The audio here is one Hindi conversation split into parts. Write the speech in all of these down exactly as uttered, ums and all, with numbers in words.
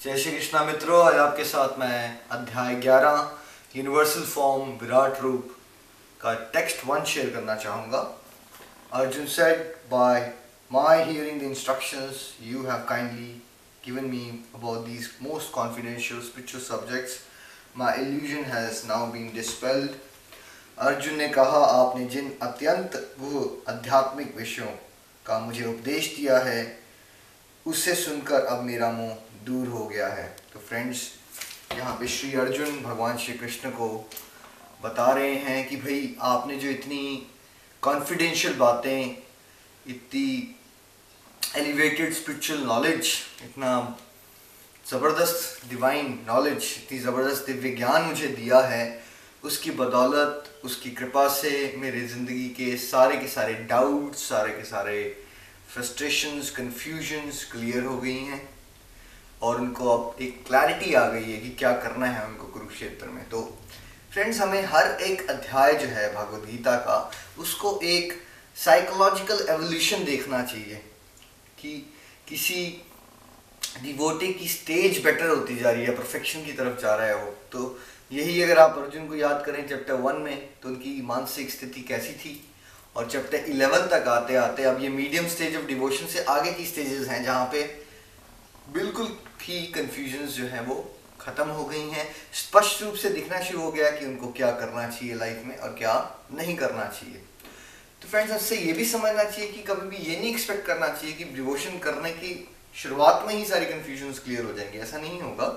जय श्री कृष्णा मित्रों, आज आपके साथ मैं अध्याय ग्यारह यूनिवर्सल फॉर्म विराट रूप का टेक्स्ट वन शेयर करना चाहूँगा। Arjun said, by my hearing the instructions you have kindly given me about these most confidential spiritual subjects, my illusion has now been dispelled. Arjun ने कहा, आपने जिन अत्यंत गुह आध्यात्मिक विषयों का मुझे उपदेश दिया है उससे सुनकर अब मेरा मुंह दूर हो गया है। तो फ्रेंड्स, यहाँ पे श्री अर्जुन भगवान श्री कृष्ण को बता रहे हैं कि भाई आपने जो इतनी कॉन्फिडेंशियल बातें, इतनी एलिवेटेड स्पिरिचुअल नॉलेज, इतना ज़बरदस्त डिवाइन नॉलेज, इतनी ज़बरदस्त दिव्य ज्ञान मुझे दिया है, उसकी बदौलत, उसकी कृपा से मेरे ज़िंदगी के सारे के सारे डाउट्स, सारे के सारे फ्रस्ट्रेशंस, कन्फ्यूजन्स क्लियर हो गई हैं और उनको अब एक क्लैरिटी आ गई है कि क्या करना है उनको कुरुक्षेत्र में। तो फ्रेंड्स, हमें हर एक अध्याय जो है भागवत गीता का, उसको एक साइकोलॉजिकल एवोल्यूशन देखना चाहिए कि किसी डिवोटी की स्टेज बेटर होती जा रही है, परफेक्शन की तरफ जा रहा है वो। तो यही अगर आप अर्जुन को याद करें चैप्टर वन में, तो उनकी मानसिक स्थिति कैसी थी, और चैप्टर इलेवन तक आते आते अब ये मीडियम स्टेज ऑफ डिवोशन से आगे की स्टेजेस हैं जहाँ पे बिल्कुल ही कन्फ्यूजन्स जो हैं वो ख़त्म हो गई हैं। स्पष्ट रूप से दिखना शुरू हो गया कि उनको क्या करना चाहिए लाइफ में और क्या नहीं करना चाहिए। तो फ्रेंड्स, इससे ये भी समझना चाहिए कि कभी भी ये नहीं एक्सपेक्ट करना चाहिए कि डिवोशन करने की शुरुआत में ही सारी कन्फ्यूजन्स क्लियर हो जाएंगी, ऐसा नहीं होगा।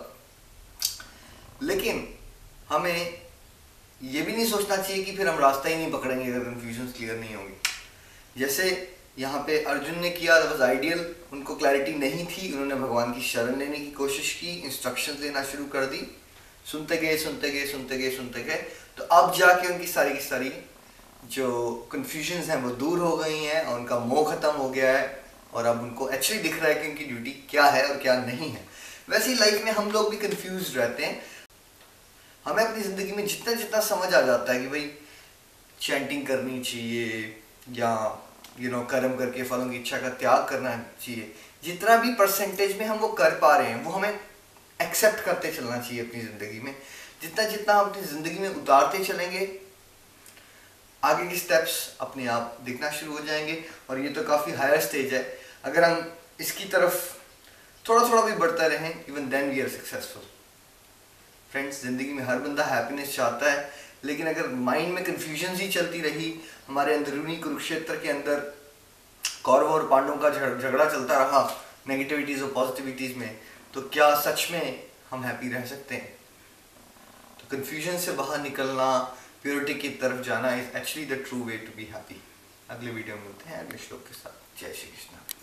लेकिन हमें ये भी नहीं सोचना चाहिए कि फिर हम रास्ता ही नहीं पकड़ेंगे अगर कन्फ्यूजन्स क्लियर नहीं होंगी। जैसे यहाँ पे अर्जुन ने किया, दैट वाज आइडियल। उनको क्लैरिटी नहीं थी, उन्होंने भगवान की शरण लेने की कोशिश की, इंस्ट्रक्शंस लेना शुरू कर दी, सुनते गए सुनते गए सुनते गए सुनते गए तो अब जाके उनकी सारी की सारी जो कन्फ्यूजन्स हैं वो दूर हो गई हैं और उनका मोह खत्म हो गया है और अब उनको एक्चुअली दिख रहा है कि उनकी ड्यूटी क्या है और क्या नहीं है। वैसे ही लाइफ में हम लोग भी कन्फ्यूज रहते हैं। हमें अपनी ज़िंदगी में जितना जितना समझ आ जाता है कि भाई चैंटिंग करनी चाहिए या यू नो कर्म करके फलों की इच्छा का त्याग करना चाहिए, जितना भी परसेंटेज में हम वो कर पा रहे हैं वो हमें एक्सेप्ट करते चलना चाहिए अपनी ज़िंदगी में। जितना जितना हम अपनी ज़िंदगी में उतारते चलेंगे, आगे के स्टेप्स अपने आप दिखना शुरू हो जाएंगे। और ये तो काफ़ी हायर स्टेज है, अगर हम इसकी तरफ थोड़ा थोड़ा भी बढ़ते रहें, even then we are successful. Friends, ज़िंदगी में हर बंदा हैप्पीनेस चाहता है, लेकिन अगर माइंड में कन्फ्यूजन ही चलती रही, हमारे अंदरूनी कुरुक्षेत्र के अंदर कौरव और पांडवों का झगड़ा चलता रहा नेगेटिविटीज़ और पॉजिटिविटीज़ में, तो क्या सच में हम हैप्पी रह सकते हैं? तो कन्फ्यूजन से बाहर निकलना, प्योरिटी की तरफ जाना is actually the true way to be happy. अगले वीडियो में मिलते हैं अगले श्लोक के साथ। जय श्री कृष्ण।